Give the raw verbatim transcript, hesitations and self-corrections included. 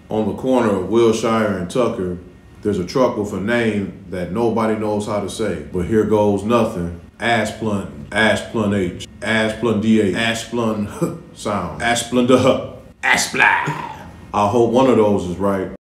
On the corner of Wilshire and Tucker, there's a truck with a name that nobody knows how to say. But here goes nothing. Asplundh, Asplundh H, Asplundh D H, Asplundh sound, Asplundh, Asplundh. I hope one of those is right.